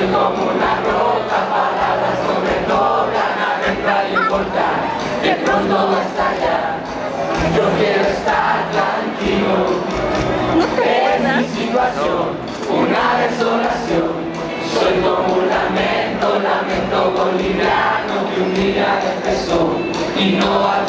Soy como una roca, palabras no redoblan, adentrar y importar, que pronto va a estallar. Yo quiero estar tranquilo, es mi situación, una desolación. Soy como un lamento, lamento boliviano que un día empezó y no va a